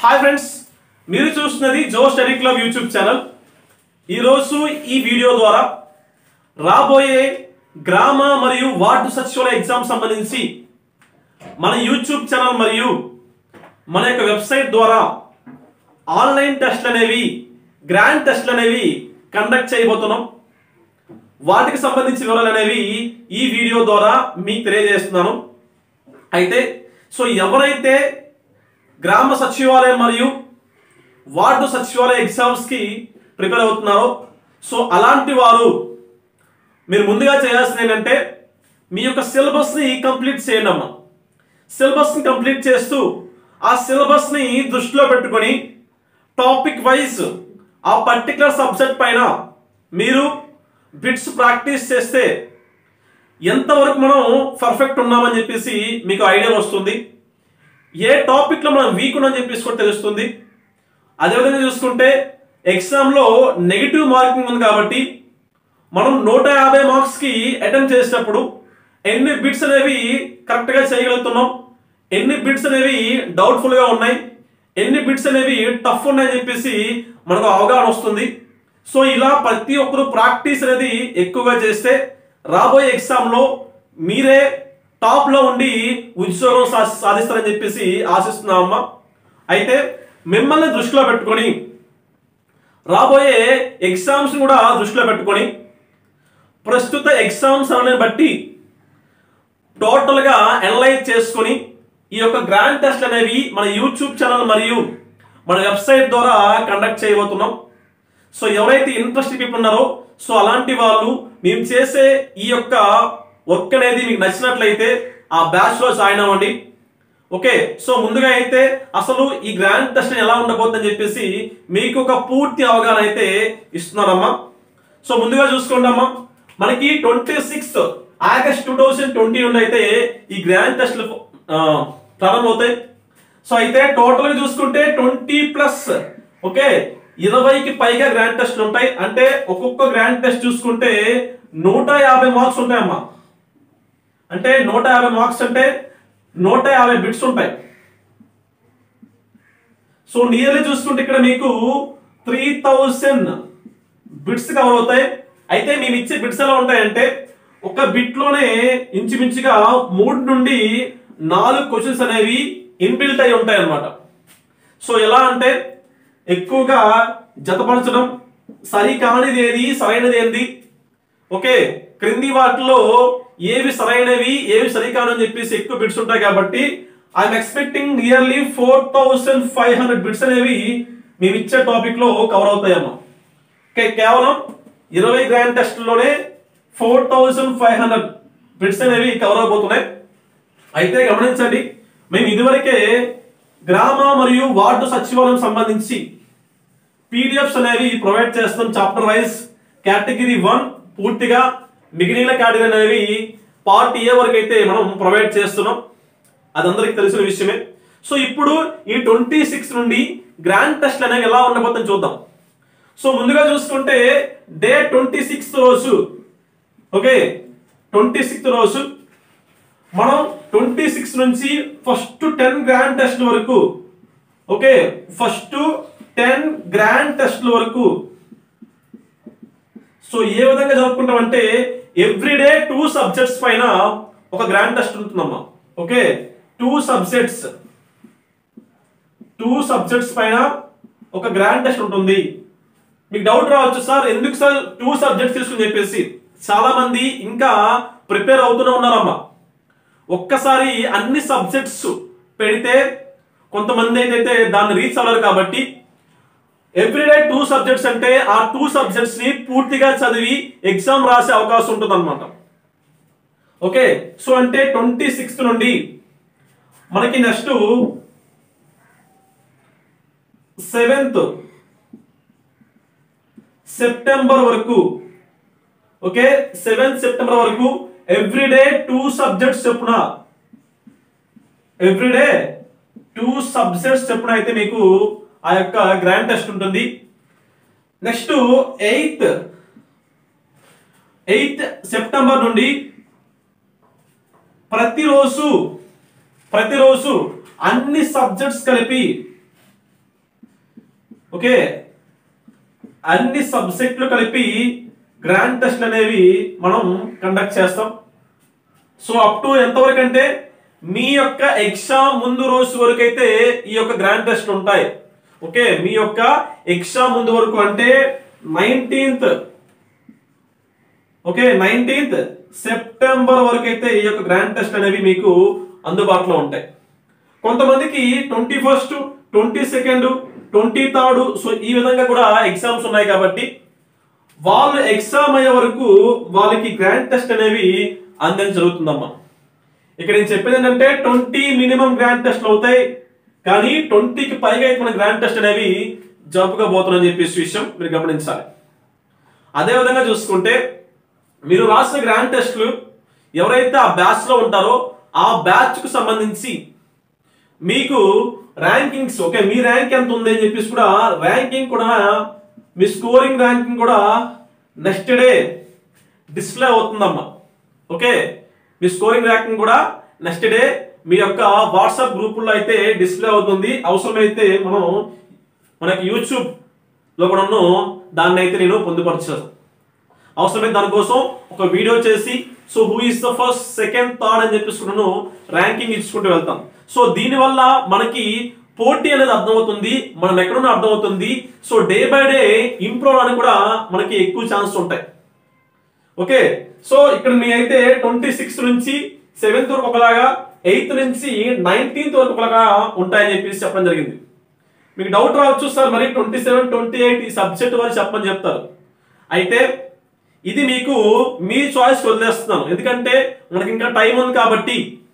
Hi friends, మీరు చూస్తున్నది Jo study club YouTube channel. ఈరోజు ఈ వీడియో ద్వారా రాబోయే గ్రామ మరియు వార్డు సచివాలయ ఎగ్జామ్ సంబంధించి మన యూట్యూబ్ ఛానల్ మరియు మన యొక్క వెబ్సైట్ ద్వారా ఆన్లైన్ టెస్ట్లు అనేవి, గ్రాండ్ టెస్ట్లు అనేవి కండక్ట్ చేయబోతున్నాం. వాటికి సంబంధించిన వివరాలు అనేవి ఈ వీడియో ద్వారా మీకు తెలియజేస్తున్నాను. అయితే ఎవరైతే గ్రామ సచివాలయం మరియు వార్డు సచివాలయ ఎగ్జామ్స్కి ప్రిపేర్ అవుతున్నారో అలాంటి వారు మీరు ముందుగా చేయాల్సింది ఏంటంటే మీ యొక్క సిలబస్ని కంప్లీట్ చేయండి అమ్మా. సిలబస్ని కంప్లీట్ చేస్తూ ఆ సిలబస్ని దృష్టిలో పెట్టుకొని టాపిక్ వైజ్ ఆ పర్టికులర్ సబ్జెక్ట్ పైన మీరు బిట్స్ ప్రాక్టీస్ చేస్తే ఎంతవరకు మనం పర్ఫెక్ట్ ఉన్నామని చెప్పేసి మీకు ఐడియా వస్తుంది. ఏ టాపిక్లో మనం వీక్ ఉన్నామని చెప్పేసి కూడా తెలుస్తుంది. అదేవిధంగా చూసుకుంటే ఎగ్జామ్లో నెగిటివ్ మార్కింగ్ ఉంది కాబట్టి మనం 150 మార్క్స్కి అటెంప్ట్ చేసేటప్పుడు ఎన్ని బిట్స్ అనేవి కరెక్ట్గా చేయగలుగుతున్నాం, ఎన్ని బిట్స్ అనేవి డౌట్ఫుల్గా ఉన్నాయి, ఎన్ని బిట్స్ అనేవి టఫ్ ఉన్నాయని చెప్పేసి మనకు అవగాహన వస్తుంది. ఇలా ప్రతి ఒక్కరు ప్రాక్టీస్ అనేది ఎక్కువగా చేస్తే రాబోయే ఎగ్జామ్లో మీరే టాప్లో ఉండి ఉద్యోగం సాధిస్తారని చెప్పేసి ఆశిస్తున్నామమ్మా. అయితే మిమ్మల్ని దృష్టిలో పెట్టుకొని రాబోయే ఎగ్జామ్స్ కూడా దృష్టిలో పెట్టుకొని ప్రస్తుత ఎగ్జామ్స్ అనేవి బట్టి టోటల్గా అనలైజ్ చేసుకొని ఈ యొక్క గ్రాండ్ టెస్ట్ అనేవి మన యూట్యూబ్ ఛానల్ మరియు మన వెబ్సైట్ ద్వారా కండక్ట్ చేయబోతున్నాం. ఎవరైతే ఇంట్రెస్ట్ పీపుల్ ఉన్నారో అలాంటి వాళ్ళు మేము చేసే ఈ యొక్క వర్క్ అనేది మీకు నచ్చినట్లయితే ఆ బ్యాచ్ లో జాయిన్ అవ్వండి. ఓకే, ముందుగా అయితే అసలు ఈ గ్రాండ్ టెస్ట్ ఎలా ఉండబోతుందని చెప్పేసి మీకు ఒక పూర్తి అవగాహన అయితే ఇస్తున్నారమ్మా. ముందుగా చూసుకోండి అమ్మా, మనకి 26 ఆగస్ట్ 2020 నుండి అయితే ఈ గ్రాండ్ టెస్ట్లు ప్రారంభమవుతాయి. అయితే టోటల్ గా చూసుకుంటే 20+, ఓకే, 20కి పైగా గ్రాండ్ టెస్ట్లు ఉంటాయి. అంటే ఒక్కొక్క గ్రాండ్ టెస్ట్ చూసుకుంటే 150 మార్క్స్ ఉంటాయమ్మా. అంటే 150 మార్క్స్ అంటే 150 బిట్స్ ఉంటాయి. నియర్లీ చూసుకుంటే ఇక్కడ మీకు 3000 బిట్స్ కవర్ అవుతాయి. అయితే మేము ఇచ్చే బిట్స్ ఎలా ఉంటాయంటే ఒక బిట్ లోనే ఇంచుమించుగా 3 నుండి 4 క్వశ్చన్స్ అనేవి ఇన్బిల్ట్ అయి ఉంటాయి అన్నమాట. ఎలా అంటే ఎక్కువగా జతపరచడం, సరికానిది ఏది, సరైనది ఏంది, ఓకే, క్రింది వాటిలో ఏవి సరైనవి ఏవి సరికాను అని చెప్పేసి ఎక్కువ బిట్స్ ఉంటాయి. కాబట్టి ఐఎమ్ ఎక్స్పెక్టింగ్ నియర్లీ 4500 బిట్స్ అనేవి మేము ఇచ్చే టాపిక్ లో కవర్ అవుతాయమ్మా. ఓకే, కేవలం 20 గ్రాండ్ టెస్ట్ లోనే 4500 బిట్స్ అనేవి కవర్ అవబోతున్నాయి. అయితే గమనించండి, మేము ఇదివరకే గ్రామ మరియు వార్డు సచివాలయం సంబంధించి పీడిఎఫ్స్ అనేవి ప్రొవైడ్ చేస్తాం. చాప్టర్ వైజ్ కేటగిరీ 1 పూర్తిగా, మిగిలిన కేటగిరీ అనేవి పార్ట్ ఏ వరకు అయితే మనం ప్రొవైడ్ చేస్తున్నాం. అది అందరికి తెలిసిన విషయమే. ఇప్పుడు ఈ 26 నుండి గ్రాండ్ టెస్ట్ అనేవి ఎలా ఉండబోతుందో చూద్దాం. ముందుగా చూసుకుంటే డే 26 రోజు, ఓకే, 26 రోజు మనం 26 నుంచి ఫస్ట్ 10 గ్రాండ్ టెస్ట్ వరకు, ఓకే, ఫస్ట్ 10 గ్రాండ్ టెస్ట్ల వరకు ఏ విధంగా జరుపుకుంటామంటే ఎవ్రీడే 2 సబ్జెక్ట్స్ పైన ఒక గ్రాండ్ టెస్ట్ ఉంటుందమ్మా. ఓకే, 2 సబ్జెక్ట్స్ పైన ఒక గ్రాండ్ టెస్ట్ ఉంటుంది. మీకు డౌట్ రావచ్చు, సార్ ఎందుకు సార్ 2 సబ్జెక్ట్స్ తీసుకుని చెప్పేసి. చాలా మంది ఇంకా ప్రిపేర్ అవుతూనే ఉన్నారమ్మా. ఒక్కసారి అన్ని సబ్జెక్ట్స్ పెడితే కొంతమంది అయితే దాన్ని రీచ్ అవ్వరు. కాబట్టి ఎవ్రీడే 2 సబ్జెక్ట్స్ అంటే ఆ 2 సబ్జెక్ట్స్ ని పూర్తిగా చదివి ఎగ్జామ్ రాసే అవకాశం ఉంటుంది అనమాట. ఓకే, అంటే 26 నుండి మనకి నెక్స్ట్ 7th సెప్టెంబర్ వరకు, ఓకే, 7th సెప్టెంబర్ వరకు ఎవ్రీడే 2 సబ్జెక్ట్స్ చెప్పున, ఎవ్రీడే 2 సబ్జెక్ట్స్ చెప్పున అయితే మీకు ఆ యొక్క గ్రాండ్ టెస్ట్ ఉంటుంది. నెక్స్ట్ 8th సెప్టెంబర్ నుండి ప్రతిరోజు అన్ని సబ్జెక్ట్స్ కలిపి ఓకే, అన్ని సబ్జెక్టులు కలిపి గ్రాండ్ టెస్ట్ అనేవి మనం కండక్ట్ చేస్తాం. సో అప్ టు ఎంతవరకు అంటే మీ యొక్క ఎగ్జామ్ ముందు రోజు వరకు అయితే ఈ యొక్క గ్రాండ్ టెస్ట్ ఉంటాయి. ఓకే, మీ యొక్క ఎగ్జామ్ ముందు వరకు అంటే 19th సెప్టెంబర్ వరకు అయితే ఈ యొక్క గ్రాండ్ టెస్ట్ అనేవి మీకు అందుబాటులో ఉంటాయి. కొంతమందికి 21st, 22nd, 23rd సో ఈ విధంగా కూడా ఎగ్జామ్స్ ఉన్నాయి కాబట్టి వాళ్ళు ఎగ్జామ్ అయ్యే వరకు వాళ్ళకి గ్రాండ్ టెస్ట్ అనేవి అందించడం జరుగుతుందమ్మా. ఇక్కడ నేను చెప్పేది ఏంటంటే 20 మినిమం గ్రాండ్ టెస్ట్లు అవుతాయి, కానీ 20కి పైగా అయితే మన గ్రాండ్ టెస్ట్ అనేవి జరుపుకోబోతున్నాయని చెప్పేసి విషయం మీరు గమనించాలి. అదేవిధంగా చూసుకుంటే మీరు రాసిన గ్రాండ్ టెస్ట్లు ఎవరైతే ఆ బ్యాచ్ లో ఉంటారో ఆ బ్యాచ్ కు సంబంధించి మీకు ర్యాంకింగ్స్, ఓకే, మీ ర్యాంక్ ఎంత ఉంది అని చెప్పేసి కూడా ర్యాంకింగ్ కూడా మీ స్కోరింగ్ ర్యాంకింగ్ కూడా నెక్స్ట్ డే డిస్ప్లే అవుతుందమ్మా. ఓకే, మీ స్కోరింగ్ ర్యాంకింగ్ కూడా నెక్స్ట్ డే మీ యొక్క వాట్సాప్ గ్రూపుల్లో అయితే డిస్ప్లే అవుతుంది. అవసరమైతే మనకి యూట్యూబ్ లో కూడా దాన్ని అయితే నేను పొందుపరచాను. అవసరమైతే దానికోసం ఒక వీడియో చేసి so who is the first, second, third అని చెప్పేసి ర్యాంకింగ్ ఇచ్చుకుంటూ వెళ్తాం. సో దీనివల్ల మనకి పోటీ అనేది అర్థమవుతుంది, మనం ఎక్కడున్నా అర్థమవుతుంది. So day by day improve అవడానికి కూడా మనకి ఎక్కువ ఛాన్స్ ఉంటాయి. ఓకే, సో ఇక్కడ మీ అయితే 26 నుంచి 7th వరకు ఒకలాగా, 8th నుంచి 19th వరకు ఒకలాగా ఉంటాయని చెప్పేసి చెప్పడం జరిగింది. మీకు డౌట్ రావచ్చు, సార్ మరి 27, 28 ఈ సబ్జెక్ట్ వారు చెప్పమని చెప్తారు. అయితే ఇది మీకు మీ చాయిస్ వదిలేస్తున్నాను, ఎందుకంటే మనకి ఇంకా టైం ఉంది కాబట్టి.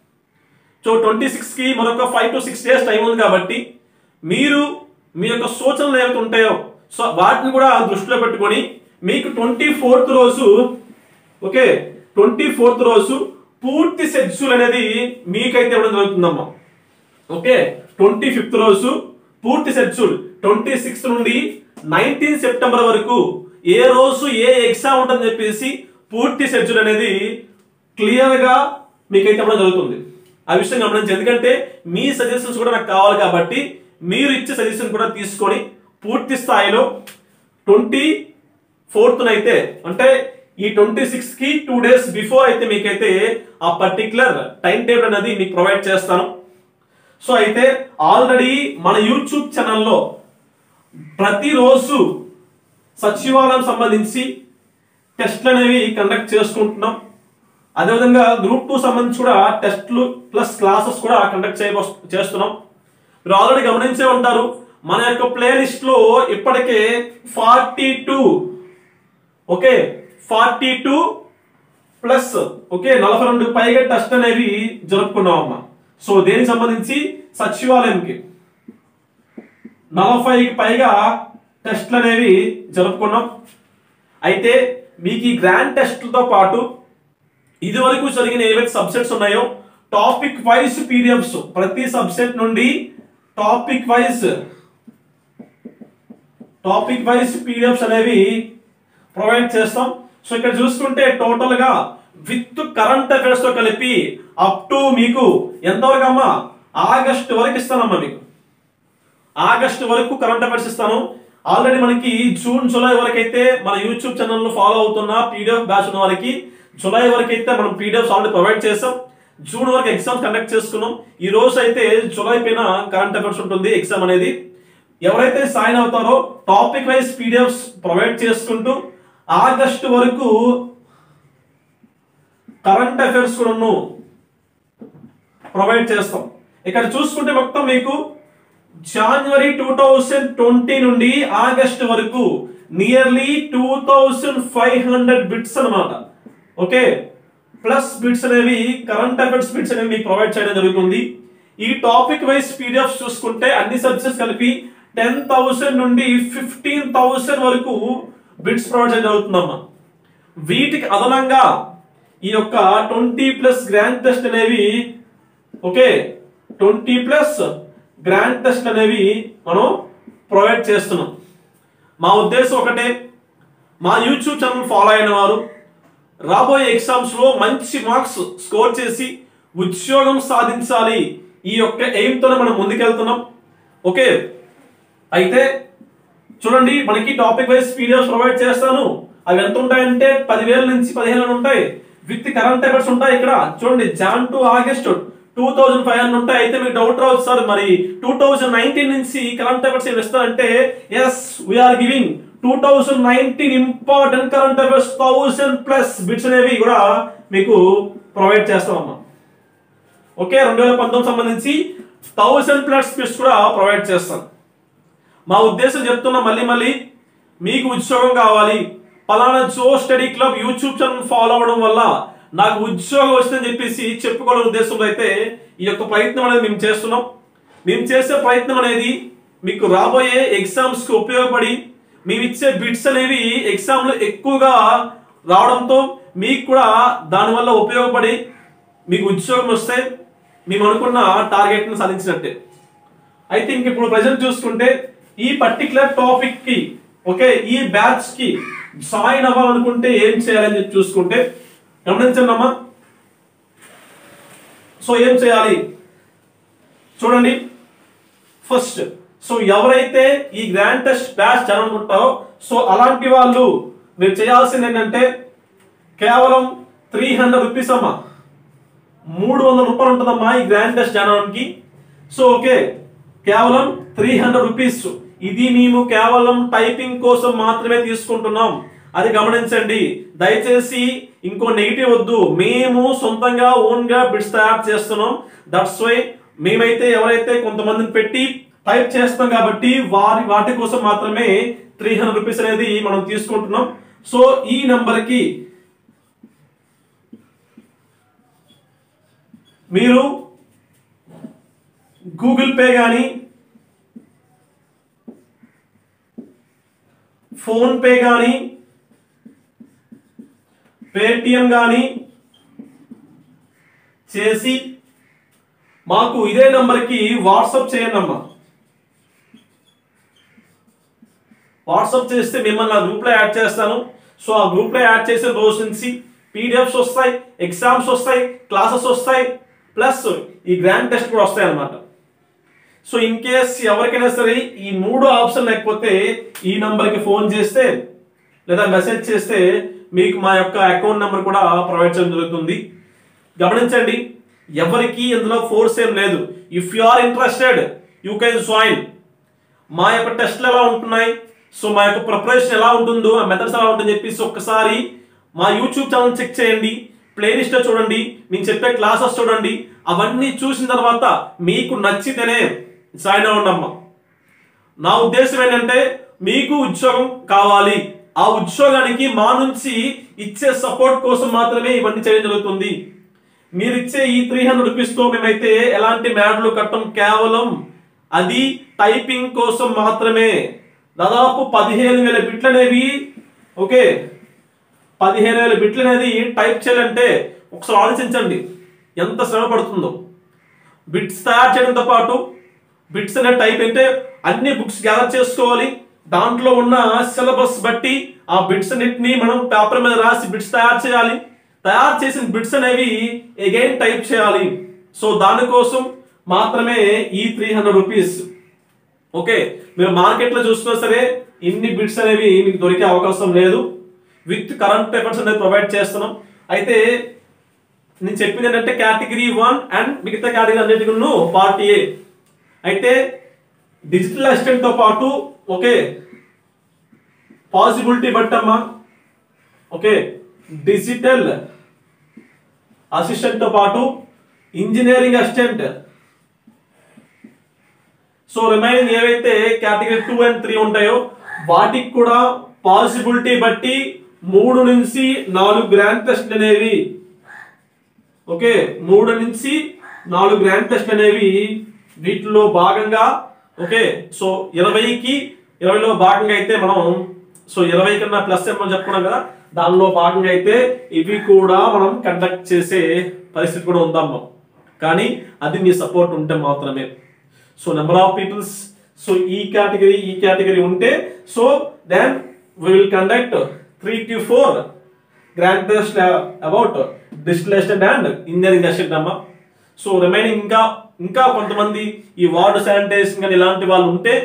సో 26కి మరొక 5 to 6 days టైం ఉంది కాబట్టి మీరు మీ యొక్క సూచనలు ఏవైతే ఉంటాయో సో వాటిని కూడా దృష్టిలో పెట్టుకొని మీకు 24th రోజు, ఓకే, 24th రోజు పూర్తి షెడ్యూల్ అనేది మీకైతే ఇవ్వడం జరుగుతుందమ్మా. ఓకే, 25th రోజు పూర్తి షెడ్యూల్, 26th నుండి 19 సెప్టెంబర్ వరకు ఏ రోజు ఏ ఎగ్జామ్ ఉంటుందని చెప్పేసి పూర్తి షెడ్యూల్ అనేది క్లియర్ గా మీకైతే ఇవ్వడం జరుగుతుంది. ఆ విషయం గమనించి, ఎందుకంటే మీ సజెషన్స్ కూడా నాకు కావాలి కాబట్టి మీరు ఇచ్చే సజెషన్ కూడా తీసుకొని పూర్తి స్థాయిలో 24th అయితే అంటే ఈ 26కి 2 days బిఫోర్ అయితే మీకైతే ఆ పర్టికులర్ టైం టేబుల్ అనేది మీకు ప్రొవైడ్ చేస్తాను. సో అయితే ఆల్రెడీ మన యూట్యూబ్ ఛానల్లో ప్రతిరోజు సచివాలయం సంబంధించి టెస్ట్లు అనేవి కండక్ట్ చేసుకుంటున్నాం. అదేవిధంగా గ్రూప్ 2 సంబంధించి కూడా టెస్ట్లు ప్లస్ క్లాసెస్ కూడా కండక్ట్ చేస్తున్నాం. మీరు ఆల్రెడీ గమనించే ఉంటారు, మన యొక్క ప్లేలిస్ట్ లో ఇప్పటికే 42 ఓకే 42 ప్లస్ ఓకే 42 పైగా టెస్ట్ అనేవి జరుపుకున్నాం అమ్మా. సో దేనికి సంబంధించి సచివాలయంకి 40కి పైగా టెస్ట్లు అనేవి జరుపుకున్నాం. అయితే మీకు ఈ గ్రాండ్ టెస్ట్లతో పాటు ఇది వరకు జరిగిన ఏవైతే సబ్జెక్ట్స్ ఉన్నాయో టాపిక్ వైజ్ పీడిఎఫ్స్, ప్రతి సబ్జెక్ట్ నుండి టాపిక్ వైజ్ పీడిఎఫ్స్ అనేవి ప్రొవైడ్ చేస్తాం. సో ఇక్కడ చూసుకుంటే టోటల్ గా విత్ కరెంట్ అఫైర్స్ తో కలిపి అప్ టు మీకు ఎంతవరకు అమ్మా ఆగస్ట్ వరకు ఇస్తానమ్మా. మీకు ఆగస్ట్ వరకు కరెంట్ అఫైర్స్ ఇస్తాను. ఆల్రెడీ మనకి జూన్, జూలై వరకు అయితే మన యూట్యూబ్ ఛానల్ ఫాలో అవుతున్న పీడిఎఫ్ బ్యాచ్ ఉన్న వారికి జూలై వరకు అయితే మనం పీడిఎఫ్ ఆల్రెడీ ప్రొవైడ్ చేసాం. జూన్ వరకు ఎగ్జామ్స్ కండక్ట్ చేసుకున్నాం. ఈ రోజు అయితే జూలై పైన కరెంట్ అఫైర్స్ ఉంటుంది ఎగ్జామ్ అనేది. ఎవరైతే సైన్ అవుతారో టాపిక్ వైజ్ పీడిఎఫ్స్ ప్రొవైడ్ చేసుకుంటూ ఆగస్ట్ వరకు కరెంట్ అఫైర్స్ కూడా ప్రొవైడ్ చేస్తాం. ఇక్కడ చూసుకుంటే మొత్తం మీకు జనవరి 2020 నుండి ఆగస్ట్ వరకు నియర్లీ 2500 బిట్స్ అన్నమాట. ఓకే, ప్లస్ బిట్స్ అనేవి కరెంట్ అఫైర్స్ బిట్స్ అనేవి మీకు ప్రొవైడ్ చేయడం జరుగుతుంది. ఈ టాపిక్ వైజ్ పీడిఎఫ్ చూసుకుంటే అన్ని సబ్జెక్ట్స్ కలిపి 10,000 నుండి 15,000 వరకు బిట్స్ ప్రొవైడ్ చేయడం జరుగుతుందమ్మా. వీటికి అదనంగా ఈ యొక్క 20+ గ్రాండ్ టెస్ట్ అనేవి, ఓకే, 20+ గ్రాండ్ టెస్ట్ అనేవి మనం ప్రొవైడ్ చేస్తున్నాం. మా ఉద్దేశం ఒకటే, మా యూట్యూబ్ ఛానల్ ఫాలో అయిన వారు రాబోయే ఎగ్జామ్స్ లో మంచి మార్క్స్ స్కోర్ చేసి ఉద్యోగం సాధించాలి, ఈ యొక్క ఎయిమ్ తోనే మనం ముందుకెళ్తున్నాం. ఓకే, అయితే చూడండి, మనకి టాపిక్ వైజ్ పీడిఎఫ్ ప్రొవైడ్ చేస్తాను. అవి ఎంత ఉంటాయంటే 10,000 నుంచి 15,000 ఉంటాయి. విత్ కరెంట్ అఫైర్స్ ఉంటాయి. ఇక్కడ చూడండి, జాన్ టు ఆగస్ట్ 2,500 ఉంటాయి. అయితే మీకు డౌట్ రావచ్చు, సార్ మరి 2019 నుంచి కరెంట్ అఫైర్స్ ఏమి ఇస్తారంటే, yes we are giving 2019 important current affairs 1000+ bits అనేవి కూడా మీకు ప్రొవైడ్ చేస్తామమ్మా. ఓకే, 2019 సంబంధించి 1000+ బిట్స్ కూడా ప్రొవైడ్ చేస్తాను. మా ఉద్దేశం చెప్తున్నా మళ్ళీ మీకు ఉద్యోగం కావాలి, పలానా Jo study club YouTube channel follow అవ్వడం వల్ల నాకు ఉద్యోగం వస్తుందని చెప్పేసి చెప్పుకోవాలనే ఉద్దేశంలో అయితే ఈ యొక్క ప్రయత్నం అనేది మేము చేస్తున్నాం. మేము చేసే ప్రయత్నం అనేది మీకు రాబోయే ఎగ్జామ్స్ కి ఉపయోగపడి మేము ఇచ్చే బిట్స్ అనేవి ఎగ్జామ్ లో ఎక్కువగా రావడంతో మీకు కూడా దానివల్ల ఉపయోగపడి మీకు ఉద్యోగం వస్తే మేము అనుకున్న టార్గెట్ ని సాధించినట్టే. అయితే ఇంక ఇప్పుడు ప్రజెంట్ చూసుకుంటే ఈ పర్టికులర్ టాపిక్ కి, ఓకే, ఈ బ్యాచ్ కి జాయిన్ అవ్వాలనుకుంటే ఏం చేయాలని చెప్పి చూసుకుంటే గమనించండి అమ్మా. సో ఏం చేయాలి చూడండి. ఫస్ట్, సో ఎవరైతే ఈ గ్రాండ్ టెస్ట్ బ్యాచ్ చదవాలనుకుంటారో సో అలాంటి వాళ్ళు మీరు చేయాల్సింది ఏంటంటే కేవలం 300 రూపీస్ అమ్మా, 300 రూపాయలు ఉంటుందమ్మా ఈ గ్రాండ్ టెస్ట్ చదవడానికి. సో ఓకే, కేవలం 300 రూపీస్. ఇది మేము కేవలం టైపింగ్ కోసం మాత్రమే తీసుకుంటున్నాం, అది గమనించండి. దయచేసి ఇంకో నెగిటివ్ వద్దు. మేము సొంతంగా ఓన్ గా బిట్స్ తయారు చేస్తున్నాం. దట్స్ వై మేమైతే ఎవరైతే కొంతమందిని పెట్టి టైప్ చేస్తాం కాబట్టి వాటి కోసం మాత్రమే 300 రూపీస్ అనేది మనం తీసుకుంటున్నాం. సో ఈ నంబర్ కి మీరు గూగుల్ పే కానీ ఫోన్ పే కానీ పేటిఎం కానీ చేసి మాకు ఇదే నంబర్కి వాట్సాప్ చేయండి అమ్మా. వాట్సాప్ చేస్తే మిమ్మల్ని ఆ గ్రూప్లో యాడ్ చేస్తాను. సో ఆ గ్రూప్లో యాడ్ చేసిన రోజు నుంచి పీడిఎఫ్స్ వస్తాయి, ఎగ్జామ్స్ వస్తాయి, క్లాసెస్ వస్తాయి, ప్లస్ ఈ గ్రాండ్ టెస్ట్ కూడా వస్తాయి అన్నమాట. సో ఇన్ కేస్ ఎవరికైనా సరే ఈ 3 ఆప్షన్ లేకపోతే ఈ నంబర్కి ఫోన్ చేస్తే లేదా మెసేజ్ చేస్తే మీకు మా యొక్క అకౌంట్ నెంబర్ కూడా ప్రొవైడ్ చేయడం జరుగుతుంది. గమనించండి, ఎవరికి ఇందులో ఫోర్స్ ఏం లేదు. If you are interested you can join. మా యొక్క టెస్ట్లు ఎలా ఉంటున్నాయి, సో మా యొక్క ప్రిపరేషన్ ఎలా ఉంటుందో, ఆ మెథడ్స్ ఎలా ఉంటుందని చెప్పేసి ఒక్కసారి మా యూట్యూబ్ ఛానల్ చెక్ చేయండి, ప్లేలిస్ట్ చూడండి, నేను చెప్పే క్లాసెస్ చూడండి. అవన్నీ చూసిన తర్వాత మీకు నచ్చితేనే జాయిన్ అవ్వండి అమ్మా. నా ఉద్దేశం ఏంటంటే మీకు ఉద్యోగం కావాలి, ఆ ఉద్యోగానికి మా నుంచి ఇచ్చే సపోర్ట్ కోసం మాత్రమే ఇవన్నీ చేయడం జరుగుతుంది. మీరు ఇచ్చే ఈ 300 రూపీస్ తో మేమైతే ఎలాంటి మ్యాడ్లు కట్టం, కేవలం అది టైపింగ్ కోసం మాత్రమే. దాదాపు 15,000 బిట్లు అనేవి, ఓకే, 15,000 బిట్లు అనేది టైప్ చేయాలంటే ఒకసారి ఆలోచించండి ఎంత శ్రమ పడుతుందో. బిట్స్ తయారు చేయడంతో పాటు బిట్స్ అనే టైప్ అంటే అన్ని బుక్స్ గ్యాదర్ చేసుకోవాలి, దాంట్లో ఉన్న సిలబస్ బట్టి ఆ బిట్స్ అన్నిటిని మనం పేపర్ మీద రాసి బిట్స్ తయారు చేయాలి. తయారు చేసిన బిట్స్ అనేవి అగైన్ టైప్ చేయాలి. సో దానికోసం మాత్రమే ఈ 300 రూపీస్. ఓకే, మీరు మార్కెట్లో చూస్తున్నా సరే ఇన్ని బిట్స్ అనేవి మీకు దొరికే అవకాశం లేదు. విత్ కరెంట్ పేపర్స్ అనేది ప్రొవైడ్ చేస్తున్నాం. అయితే నేను చెప్పింది ఏంటంటే కేటగిరీ 1 అండ్ మిగతా కేటగిరీ అన్నిటికీ పార్ట్ ఏ. అయితే డిజిటల్ అసిస్టెంట్ తో పాటు, ఓకే, పాసిబిలిటీ బట్టమ్మా, ఓకే, డిజిటల్ అసిస్టెంట్ తో పాటు ఇంజనీరింగ్ అసిస్టెంట్, సో రిమైనింగ్ ఏవైతే కేటగిరీ 2 and 3 ఉంటాయో వాటికి కూడా పాసిబిలిటీ బట్టి 3 నుంచి 4 గ్రాండ్ టెస్ట్ అనేవి, ఓకే, 3 నుంచి 4 గ్రాండ్ టెస్ట్ అనేవి వీటిలో భాగంగా, ఓకే. సో 20లో భాగంగా అయితే మనం, సో 20 కన్నా ప్లస్ మనం చెప్పుకున్నాం కదా, దానిలో భాగంగా అయితే ఇవి కూడా మనం కండక్ట్ చేసే పరిస్థితి కూడా ఉందమ్మా. కానీ అది మీ సపోర్ట్ ఉంటే మాత్రమే. So number of peoples, so ఈ కేటగిరీ ఉంటే, so then we will conduct 3 to 4 grand test about digital assistant and engineering assistant అమ్మా. సో రిమైనింగ్ ఇంకా కొంతమంది ఈ వార్డు శానిటైజేషన్ కానీ ఇలాంటి వాళ్ళు ఉంటే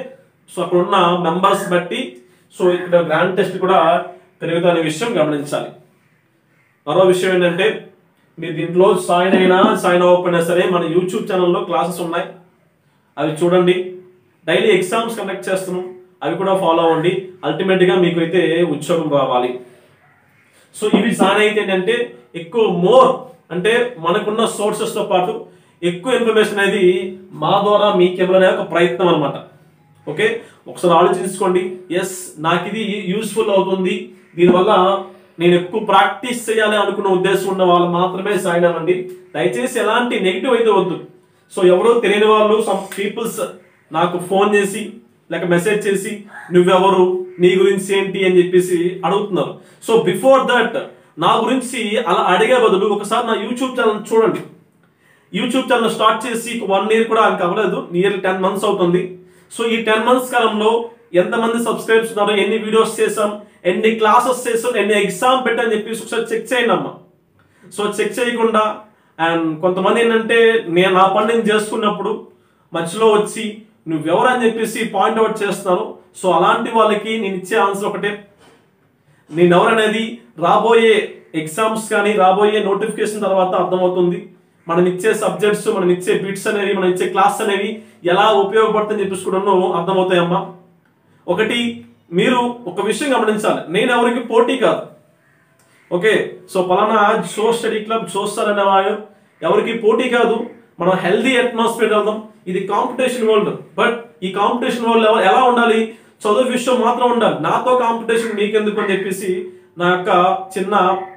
సో అక్కడ ఉన్న మెంబర్స్ బట్టి సో ఇక్కడ గ్రాండ్ టెస్ట్ కూడా పెరుగుతున్న విషయం గమనించాలి. మరో విషయం ఏంటంటే మీరు దీంట్లో జాయిన్ అవ్వకపోయినా సరే మన యూట్యూబ్ ఛానల్లో క్లాసెస్ ఉన్నాయి, అవి చూడండి. డైలీ ఎగ్జామ్స్ కండక్ట్ చేస్తున్నాం, అవి కూడా ఫాలో అవ్వండి. అల్టిమేట్గా మీకు అయితే ఉద్యోగం రావాలి. సో ఇవి జాయిన్ అయితే ఏంటంటే ఎక్కువ మోర్ అంటే మనకున్న సోర్సెస్తో పాటు ఎక్కువ ఇన్ఫర్మేషన్ అనేది మా ద్వారా మీకు ఇవ్వాలనే ఒక ప్రయత్నం అనమాట. ఓకే, ఒకసారి ఆలోచించుకోండి. ఎస్, నాకు ఇది యూస్ఫుల్ అవుతుంది, దీనివల్ల నేను ఎక్కువ ప్రాక్టీస్ చేయాలి అనుకున్న ఉద్దేశం ఉన్న వాళ్ళు మాత్రమే జాయిన్ అవ్వండి. దయచేసి ఎలాంటి నెగిటివ్ అయితే వద్దు. సో ఎవరో తెలియని వాళ్ళు సమ్ పీపుల్స్ నాకు ఫోన్ చేసి లేక మెసేజ్ చేసి నువ్వెవరు, నీ గురించి ఏంటి అని చెప్పేసి అడుగుతున్నారు. సో బిఫోర్ దట్ నా గురించి అలా అడిగే బదులు ఒకసారి నా యూట్యూబ్ ఛానల్ చూడండి. యూట్యూబ్ ఛానల్ స్టార్ట్ చేసి 1 year కూడా ఇంకా అవ్వలేదు, నియర్లీ 10 months అవుతుంది. సో ఈ 10 months కాలంలో ఎంతమంది సబ్స్క్రైబ్స్ ఉన్నారు, ఎన్ని వీడియోస్ చేసాం, ఎన్ని క్లాసెస్ చేసాం, ఎన్ని ఎగ్జామ్ పెట్టని చెప్పేసి ఒకసారి చెక్ చేయండి అమ్మా. సో చెక్ చేయకుండా అండ్ కొంతమంది ఏంటంటే నేను నా పని నేను చేసుకున్నప్పుడు మధ్యలో వచ్చి నువ్వెవరు అని చెప్పేసి పాయింట్ అవుట్ చేస్తున్నాను. సో అలాంటి వాళ్ళకి నేను ఇచ్చే ఆన్సర్ ఒకటే, నేను ఎవరనేది రాబోయే ఎగ్జామ్స్ కానీ రాబోయే నోటిఫికేషన్ తర్వాత అర్థమవుతుంది. మనం ఇచ్చే సబ్జెక్ట్స్, మనం ఇచ్చే బిట్స్ అనేవి, మనం ఇచ్చే క్లాస్ అనేవి ఎలా ఉపయోగపడుతుందని చెప్పేసి కూడా అర్థమవుతాయమ్మా. ఒకటి మీరు ఒక విషయం గమనించాలి, నేను ఎవరికి పోటీ కాదు. ఓకే, సో పలానా జో స్టడీ క్లబ్ చూస్తారు అనేవాడు ఎవరికి పోటీ కాదు. మనం హెల్దీ అట్మాస్ఫియర్ వెళ్దాం. ఇది కాంపిటీషన్ వరల్డ్, బట్ ఈ కాంపిటీషన్ వరల్డ్ ఎలా ఉండాలి, చదువు విషయం మాత్రం ఉండాలి. నాతో కాంపిటీషన్ మీకెందుకు అని చెప్పేసి నా యొక్క చిన్న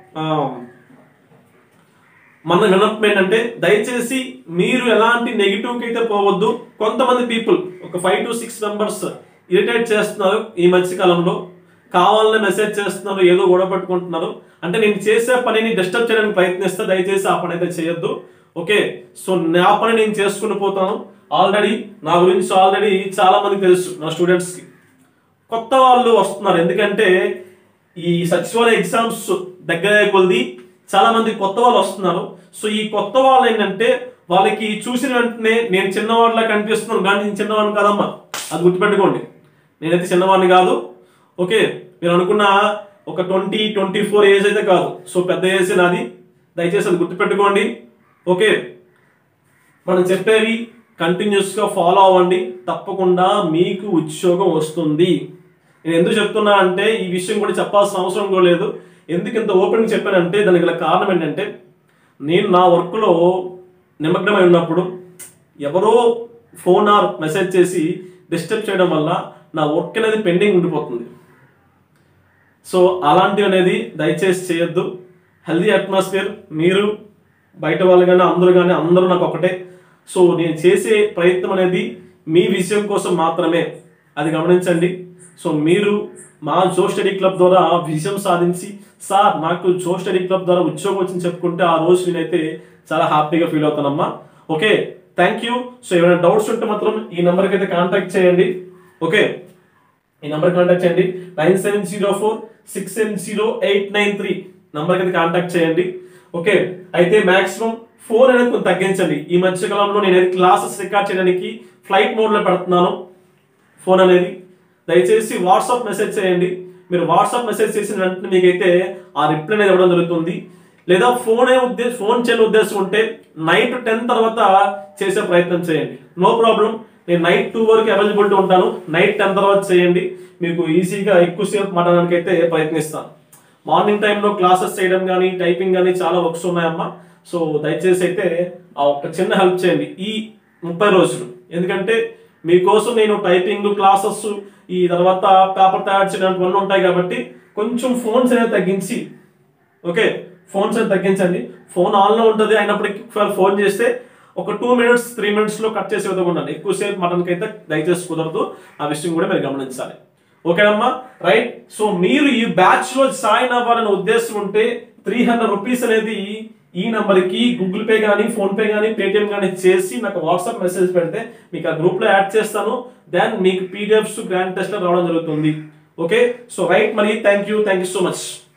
మన విన్నపం ఏంటంటే దయచేసి మీరు ఎలాంటి నెగిటివ్కి అయితే పోవద్దు. కొంతమంది పీపుల్ ఒక 5 to 6 members ఇరిటేట్ చేస్తున్నారు ఈ మధ్యకాలంలో, కావాలని మెసేజ్ చేస్తున్నారు, ఏదో గొడవ పెట్టుకుంటున్నారు. అంటే నేను చేసే పనిని డిస్టర్బ్ చేయడానికి ప్రయత్నిస్తే దయచేసి ఆ పని అయితే చేయొద్దు. ఓకే, సో నా పని నేను చేసుకుని పోతాను. ఆల్రెడీ నా గురించి చాలా మందికి తెలుసు, నా స్టూడెంట్స్కి. కొత్త వాళ్ళు వస్తున్నారు, ఎందుకంటే ఈ సచివాలయ ఎగ్జామ్స్ దగ్గర కొద్ది చాలా మంది కొత్త వాళ్ళు వస్తున్నారు. సో ఈ కొత్త వాళ్ళు ఏంటంటే వాళ్ళకి చూసిన వెంటనే నేను చిన్నవాడిలా కనిపిస్తున్నాను, కానీ నేను చిన్నవాడిని కాదమ్మా, అది గుర్తుపెట్టుకోండి. నేనైతే చిన్నవాడిని కాదు. ఓకే, మీరు అనుకున్న ఒక 20-24 ఏజ్ అయితే కాదు. సో పెద్ద ఏజ్ నాది, దయచేసి అది గుర్తుపెట్టుకోండి. ఓకే, మనం చెప్పేవి కంటిన్యూస్గా ఫాలో అవ్వండి, తప్పకుండా మీకు ఉద్యోగం వస్తుంది. నేను ఎందుకు చెప్తున్నా అంటే ఈ విషయం కూడా చెప్పాల్సిన అవసరం కూడా లేదు. ఎందుకు ఇంత ఓపెన్గా చెప్పానంటే దానికి గల కారణం ఏంటంటే నేను నా వర్క్లో నిమగ్నమై ఉన్నప్పుడు ఎవరో ఫోన్ ఆర్ మెసేజ్ చేసి డిస్టర్బ్ చేయడం వల్ల నా వర్క్ అనేది పెండింగ్ ఉండిపోతుంది. సో అలాంటివి అనేది దయచేసి చేయొద్దు. హెల్దీ అట్మాస్ఫియర్, మీరు బయట వాళ్ళు కానీ అందరూ నాకు ఒకటే. సో నేను చేసే ప్రయత్నం అనేది మీ విషయం కోసం మాత్రమే, అది గమనించండి. సో మీరు మా జో స్టడీ క్లబ్ ద్వారా విజయం సాధించి సార్ నాకు జో స్టడీ క్లబ్ ద్వారా ఉద్యోగం వచ్చింది చెప్పుకుంటే ఆ రోజు నేనైతే చాలా హ్యాపీగా ఫీల్ అవుతానమ్మా. Okay, thank you. సో ఏమైనా డౌట్స్ ఉంటే మాత్రం ఈ నెంబర్కి అయితే కాంటాక్ట్ చేయండి. ఓకే, ఈ నెంబర్ కాంటాక్ట్ చేయండి. 9704670893 నెంబర్కి అయితే కాంటాక్ట్ చేయండి. ఓకే, అయితే మాక్సిమం ఫోన్ అనేది కొంచెం తగ్గించండి. ఈ మధ్యకాలంలో నేనైతే క్లాసెస్ రికార్డ్ చేయడానికి ఫ్లైట్ మోడ్లో పెడుతున్నాను ఫోన్ అనేది. దయచేసి వాట్సాప్ మెసేజ్ చేయండి. మీరు వాట్సాప్ మెసేజ్ చేసిన వెంటనే మీకైతే ఆ రిప్లై అనేది ఇవ్వడం జరుగుతుంది. లేదా ఫోన్ చేయని ఉద్దేశం ఉంటే నైట్ 10 తర్వాత చేసే ప్రయత్నం చేయండి, నో ప్రాబ్లం. నేను నైట్ 2 వరకు అవైలబిలిటీ ఉంటాను. నైట్ 10 తర్వాత చేయండి, మీకు ఈజీగా ఎక్కువసేపు మాట్లాడడానికి అయితే ప్రయత్నిస్తాను. మార్నింగ్ టైంలో క్లాసెస్ చేయడం కానీ టైపింగ్ కానీ చాలా వర్క్స్ ఉన్నాయమ్మా. సో దయచేసి అయితే ఆ ఒక చిన్న హెల్ప్ చేయండి ఈ 30 రోజులు. ఎందుకంటే మీకోసం నేను టైపింగ్ క్లాసెస్ ఈ తర్వాత పేపర్ తయారు చేయడానికి ఉంటాయి కాబట్టి కొంచెం ఫోన్స్ అనేది తగ్గించి, ఓకే ఫోన్స్ అనేది తగ్గించండి. ఫోన్ ఆన్లో ఉంటుంది అయినప్పటికీ ఫోన్ చేస్తే ఒక 2 minutes 3 minutesలో కట్ చేసే విధంగా ఉండండి. ఎక్కువసేపు మటన్కి అయితే దయచేసి కుదరదు, ఆ విషయం కూడా మీరు గమనించాలి. ఓకేనమ్మా, రైట్. సో మీరు ఈ బ్యాచ్లో జాయిన్ అవ్వాలనే ఉద్దేశం ఉంటే 300 రూపీస్ అనేది ఈ నెంబర్కి గూగుల్ పే కానీ ఫోన్పే కానీ పేటిఎం కానీ చేసి నాకు వాట్సాప్ మెసేజ్ పెడితే మీకు ఆ గ్రూప్లో యాడ్ చేస్తాను. దెన్ మీకు పీడిఎఫ్స్ గ్రాండ్ టెస్ట్లో రావడం జరుగుతుంది. ఓకే, సో రైట్, మరి థ్యాంక్ యూ సో మచ్.